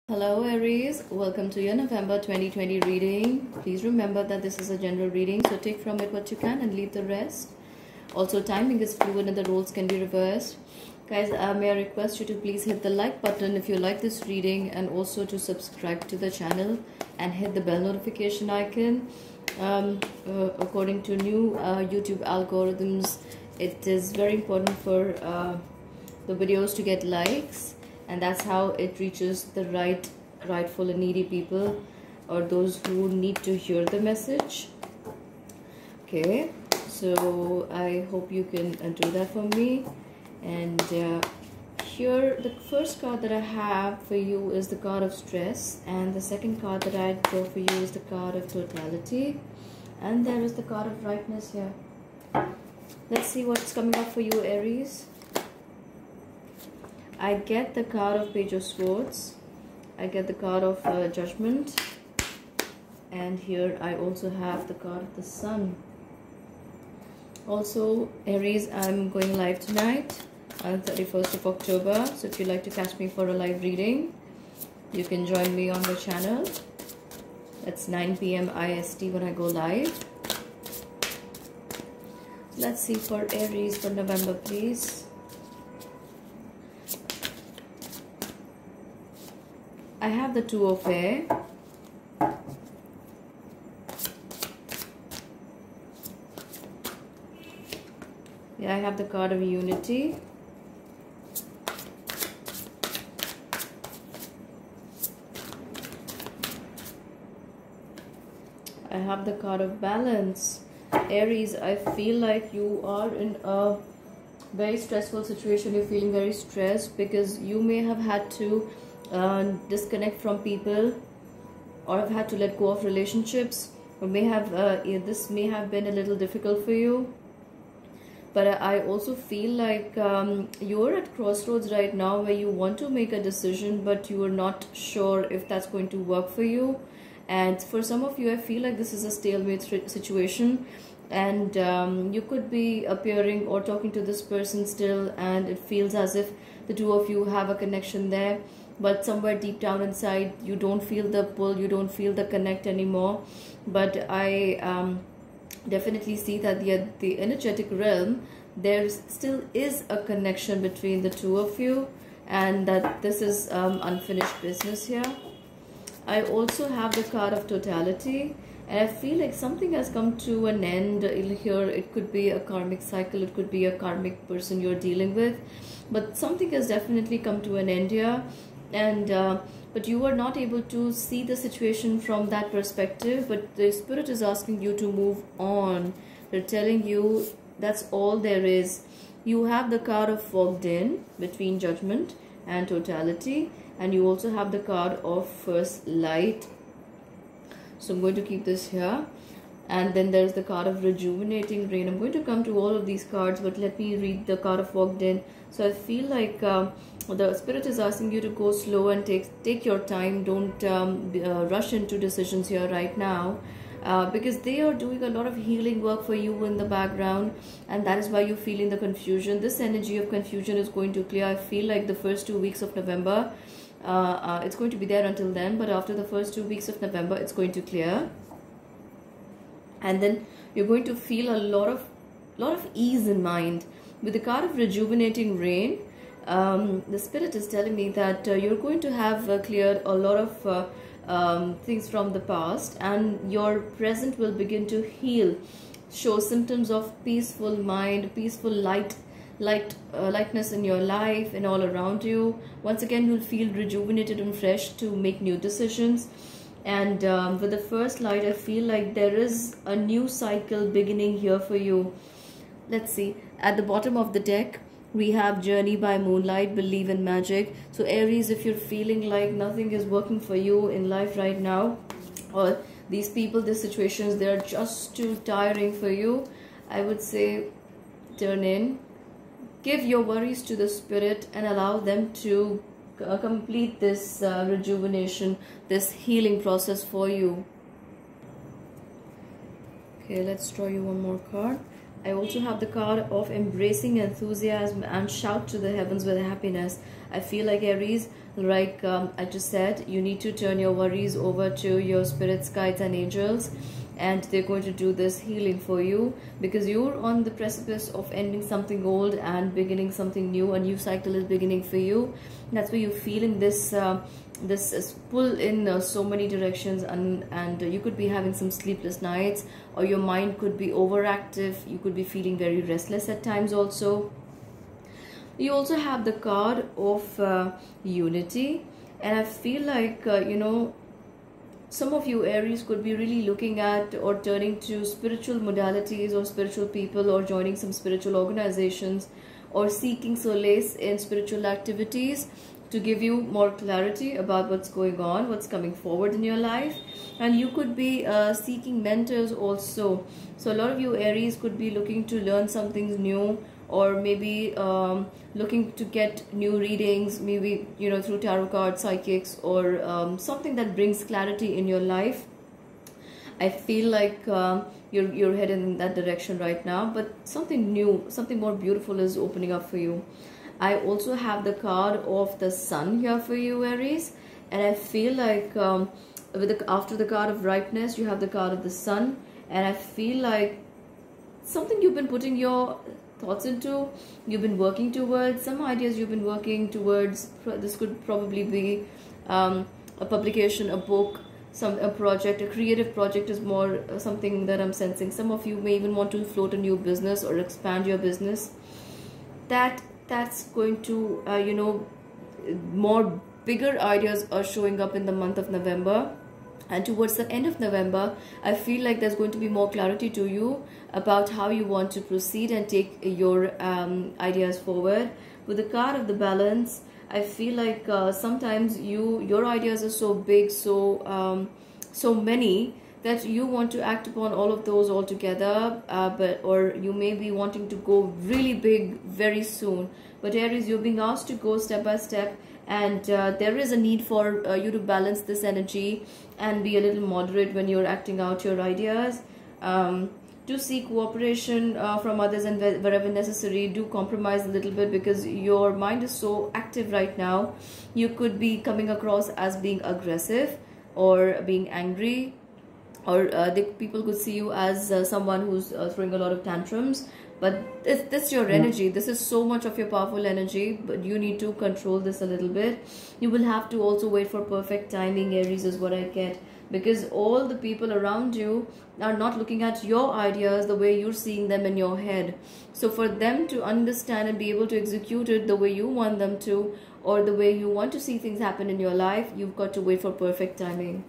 Hello Aries, welcome to your November 2020 reading. Please remember that this is a general reading, so take from it what you can and leave the rest. Also, timing is fluid and the roles can be reversed. Guys, may I request you to please hit the like button if you like this reading, and also to subscribe to the channel and hit the bell notification icon. According to new YouTube algorithms, it is very important for the videos to get likes, and that's how it reaches the rightful and needy people, or those who need to hear the message. Okay, so I hope you can do that for me. And here the first card that I have for you is the card of stress, and the second card that I draw for you is the card of totality, and there is the card of rightness here. Let's see what's coming up for you, Aries. I get the card of Page of Swords, I get the card of Judgment, and here I also have the card of the Sun. Also, Aries, I'm going live tonight on 31st of October, so if you'd like to catch me for a live reading, you can join me on the channel. That's 9 p.m. IST when I go live. Let's see for Aries for November, please. I have the Two of Air. Yeah, I have the card of Unity. I have the card of Balance. Aries, I feel like you are in a very stressful situation. You're feeling very stressed because you may have had to disconnect from people, or have had to let go of relationships, or may have this may have been a little difficult for you. But I also feel like you're at crossroads right now where you want to make a decision, but you are not sure if that's going to work for you. And for some of you, I feel like this is a stalemate situation, and you could be appearing or talking to this person still, and it feels as if the two of you have a connection there, but somewhere deep down inside you don't feel the pull, you don't feel the connect anymore. But I definitely see that the energetic realm, there still is a connection between the two of you, and that this is unfinished business here. I also have the card of totality, and I feel like something has come to an end here. It could be a karmic cycle, it could be a karmic person you're dealing with, but something has definitely come to an end here. And but you are not able to see the situation from that perspective, but the spirit is asking you to move on. They're telling you that's all there is. You have the card of Fogged In between Judgment and Totality, and you also have the card of First Light. So I'm going to keep this here. And then there's the card of Rejuvenating Rain. I'm going to come to all of these cards, but let me read the card of Fogged In. So I feel like the spirit is asking you to go slow and take your time. Don't rush into decisions here right now, because they are doing a lot of healing work for you in the background, and that is why you're feeling the confusion. This energy of confusion is going to clear. I feel like the first 2 weeks of November, it's going to be there until then, but after the first 2 weeks of November, it's going to clear. And then you're going to feel a lot of ease in mind. With the card of Rejuvenating Rain, the spirit is telling me that you're going to have cleared a lot of things from the past, and your present will begin to heal, show symptoms of peaceful mind, peaceful lightness in your life and all around you. Once again, you'll feel rejuvenated and fresh to make new decisions. And with the First Light, I feel like there is a new cycle beginning here for you. Let's see. At the bottom of the deck, we have Journey by Moonlight, Believe in Magic. So Aries, if you're feeling like nothing is working for you in life right now, or these people, these situations, they're just too tiring for you, I would say turn in. Give your worries to the spirit and allow them to complete this rejuvenation, this healing process for you. Okay, let's draw you one more card. I also have the card of embracing enthusiasm and shout to the heavens with happiness. I feel like Aries, like I just said, you need to turn your worries over to your spirits, guides and angels, and they're going to do this healing for you, because you're on the precipice of ending something old and beginning something new. A new cycle is beginning for you. That's why you're feeling this this pull in so many directions, and you could be having some sleepless nights, or your mind could be overactive. You could be feeling very restless at times also. You also have the card of unity, and I feel like some of you Aries could be really looking at or turning to spiritual modalities or spiritual people, or joining some spiritual organizations, or seeking solace in spiritual activities to give you more clarity about what's going on, what's coming forward in your life. And you could be seeking mentors also. So a lot of you Aries could be looking to learn something new, or maybe looking to get new readings, maybe through tarot cards, psychics, or something that brings clarity in your life. I feel like you're headed in that direction right now, but something new, something more beautiful is opening up for you. I also have the card of the Sun here for you, Aries, and I feel like after the card of ripeness, you have the card of the Sun, and I feel like something you've been putting your thoughts into, you've been working towards, some ideas you've been working towards. This could probably be a publication, a book, a project, a creative project is more something that I'm sensing. Some of you may even want to float a new business or expand your business. That's going to more bigger ideas are showing up in the month of November. And towards the end of November, I feel like there's going to be more clarity to you about how you want to proceed and take your ideas forward. With the card of the Balance, I feel like sometimes your ideas are so big, so many, that you want to act upon all of those all together, or you may be wanting to go really big very soon. But Aries, you're being asked to go step by step, and there is a need for you to balance this energy and be a little moderate when you're acting out your ideas. Do seek cooperation from others, and wherever necessary, do compromise a little bit, because your mind is so active right now. You could be coming across as being aggressive or being angry, or people could see you as someone who's throwing a lot of tantrums. But this your energy. This is so much of your powerful energy, but you need to control this a little bit. You will have to also wait for perfect timing, Aries, is what I get, because all the people around you are not looking at your ideas the way you're seeing them in your head. So for them to understand and be able to execute it the way you want them to, or the way you want to see things happen in your life, you've got to wait for perfect timing.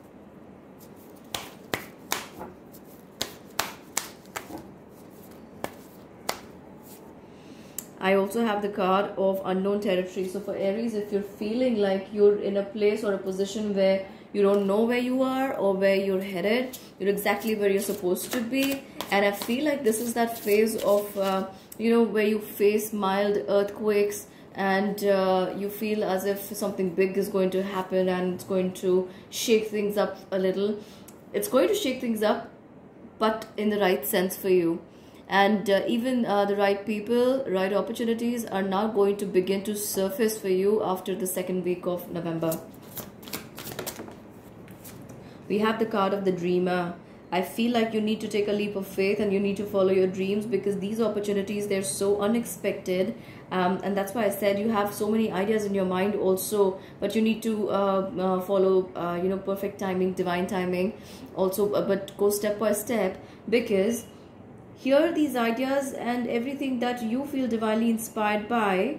I also have the card of unknown territory. So for Aries, if you're feeling like you're in a place or a position where you don't know where you are or where you're headed, you're exactly where you're supposed to be. And I feel like this is that phase of, where you face mild earthquakes, and you feel as if something big is going to happen and it's going to shake things up a little. It's going to shake things up, but in the right sense for you. And even the right people, right opportunities are now going to begin to surface for you after the second week of November. We have the card of the Dreamer. I feel like you need to take a leap of faith and you need to follow your dreams, because these opportunities, they're so unexpected. And that's why I said you have so many ideas in your mind also, but you need to follow, perfect timing, divine timing also, but go step by step, because here these ideas and everything that you feel divinely inspired by,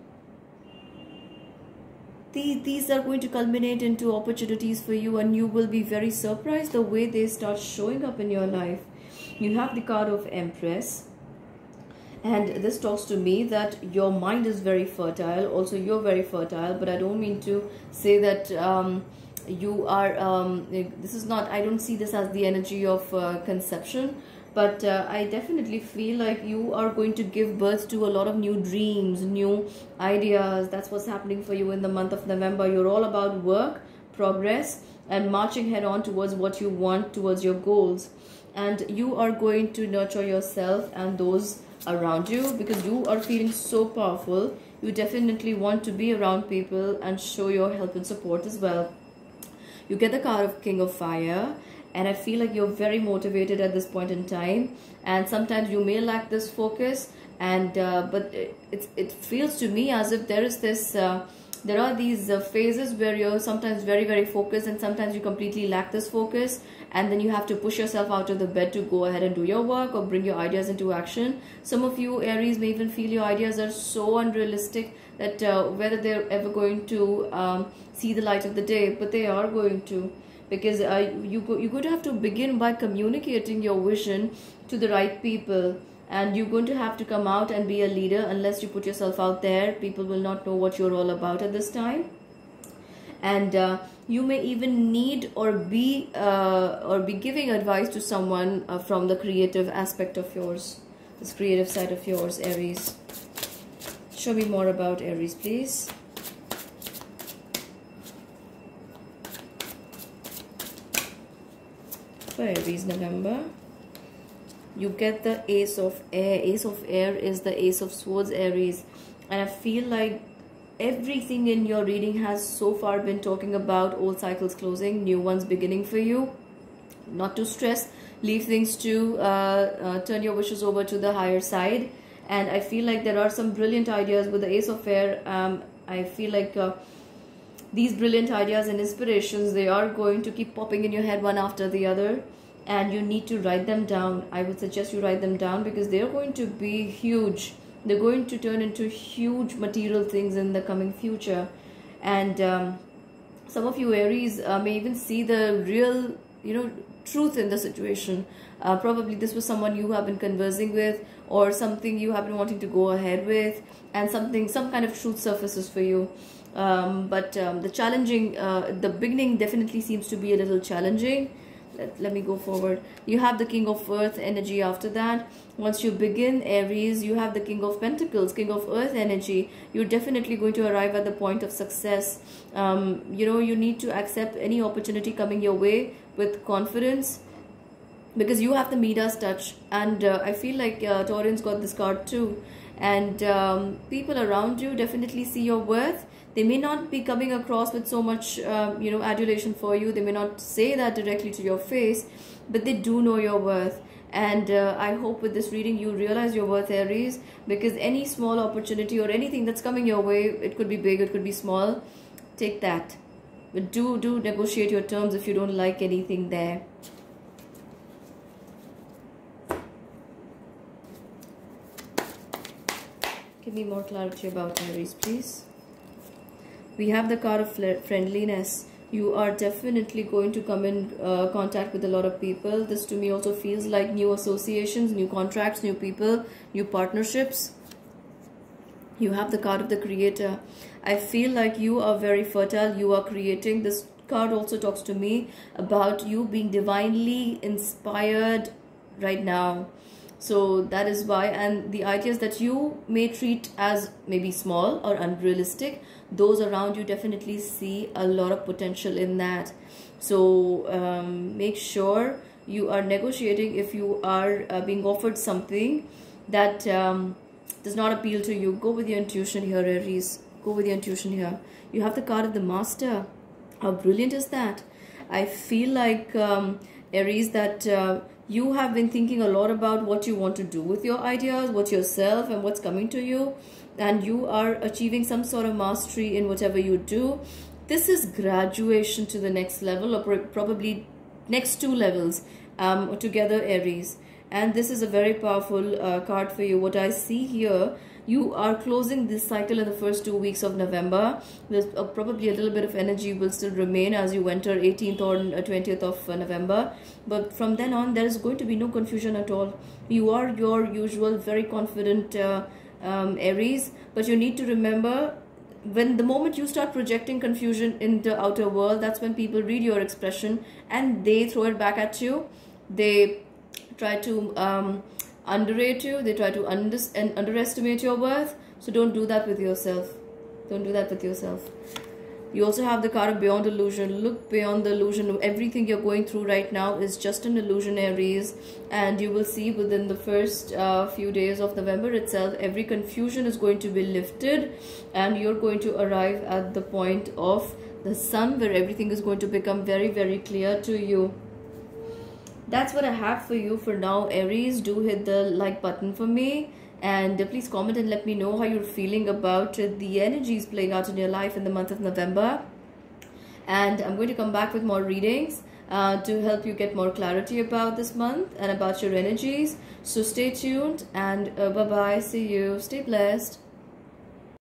these are going to culminate into opportunities for you, and you will be very surprised the way they start showing up in your life. You have the card of Empress, and this talks to me that your mind is very fertile. Also, you're very fertile, but I don't mean to say that you are, this is not, I don't see this as the energy of conception. But I definitely feel like you are going to give birth to a lot of new dreams, new ideas. That's what's happening for you in the month of November. You're all about work, progress and marching head on towards what you want, towards your goals. And you are going to nurture yourself and those around you because you are feeling so powerful. You definitely want to be around people and show your help and support as well. You get the card of King of Fire, and I feel like you're very motivated at this point in time, and sometimes you may lack this focus, and but it feels to me as if there is this there are these phases where you're sometimes very focused, and sometimes you completely lack this focus, and then you have to push yourself out of the bed to go ahead and do your work or bring your ideas into action. Some of you Aries may even feel your ideas are so unrealistic that whether they're ever going to see the light of the day, but they are going to, because you're going to have to begin by communicating your vision to the right people, and you're going to have to come out and be a leader. Unless you put yourself out there, people will not know what you're all about at this time. And you may even need or be giving advice to someone from the creative aspect of yours, this creative side of yours, Aries. Show me more about Aries, please. For Aries, November, you get the Ace of Air. Ace of Air is the Ace of Swords, Aries. And I feel like everything in your reading has so far been talking about old cycles closing, new ones beginning for you. Not to stress, leave things to turn your wishes over to the higher side. And I feel like there are some brilliant ideas with the Ace of Air. I feel like these brilliant ideas and inspirations, they are going to keep popping in your head one after the other, and you need to write them down. I would suggest you write them down because they're going to be huge. They're going to turn into huge material things in the coming future. And some of you Aries may even see the real, truth in the situation. Probably this was someone you have been conversing with, or something you have been wanting to go ahead with, and some kind of truth surfaces for you. But the challenging, the beginning definitely seems to be a little challenging. Let me go forward. You have the King of Earth energy after that. Once you begin, Aries, you have the King of Pentacles, King of Earth energy. You're definitely going to arrive at the point of success. You need to accept any opportunity coming your way with confidence, because you have the Midas touch. And I feel like Taurians got this card too. And people around you definitely see your worth. They may not be coming across with so much, adulation for you. They may not say that directly to your face, but they do know your worth. And I hope with this reading you realize your worth, Aries, because any small opportunity or anything that's coming your way, it could be big, it could be small, take that. But do negotiate your terms if you don't like anything there. Give me more clarity about Aries, please. We have the card of friendliness. You are definitely going to come in contact with a lot of people. This to me also feels like new associations, new contracts, new people, new partnerships. You have the card of the Creator. I feel like you are very fertile. You are creating. This card also talks to me about you being divinely inspired right now. So that is why, and the ideas that you may treat as maybe small or unrealistic, those around you definitely see a lot of potential in that. So make sure you are negotiating if you are being offered something that does not appeal to you. Go with your intuition here, Aries. Go with your intuition here. You have the card of the Master. How brilliant is that? I feel like, Aries, that you have been thinking a lot about what you want to do with your ideas, what yourself and what's coming to you, and you are achieving some sort of mastery in whatever you do. This is graduation to the next level, or probably next 2 levels together, Aries. And this is a very powerful card for you. What I see here, you are closing this cycle in the first 2 weeks of November. There's probably a little bit of energy will still remain as you enter 18th or 20th of November. But from then on, there is going to be no confusion at all. You are your usual very confident Aries, but you need to remember, when the moment you start projecting confusion in the outer world, that's when people read your expression and they throw it back at you. They try to underrate you. They try to underestimate your worth. So don't do that with yourself. Don't do that with yourself. You also have the card of beyond illusion. Look beyond the illusion. Everything you're going through right now is just an illusion, Aries, and you will see within the first few days of November itself, every confusion is going to be lifted, and you're going to arrive at the point of the sun where everything is going to become very, very clear to you. That's what I have for you for now, Aries. Do hit the like button for me, and please comment and let me know how you're feeling about the energies playing out in your life in the month of November. And I'm going to come back with more readings to help you get more clarity about this month and about your energies. So stay tuned, and bye bye. See you. Stay blessed.